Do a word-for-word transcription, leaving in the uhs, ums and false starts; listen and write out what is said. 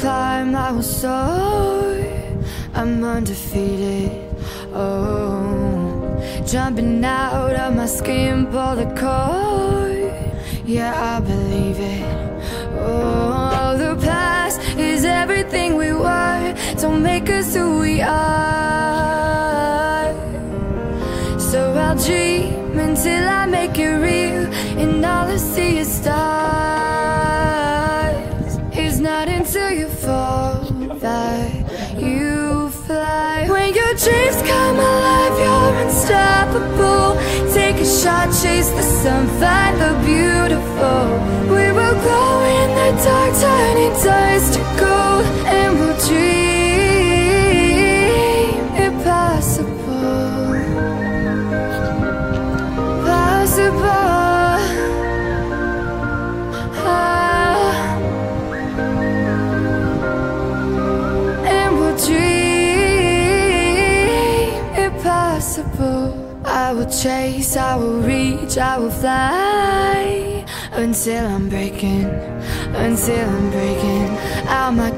climb, I will soar. I'm undefeated, oh. Jumping out of my skin, pull the cord. Yeah, I believe it. Oh, the past is everything we were. Don't make us who we are. So I'll dream until I make it real, and all I see is stars. It's not until you fall that you fly. When your dreams come alive, you're unstoppable. Take a shot, chase the sun, find the beautiful. We will glow in the dark, turning dust to gold, and we'll dream impossible. Possible. Ah. And we'll dream impossible. I will chase, I will reach, I will fly, until I'm breaking, until I'm breaking out my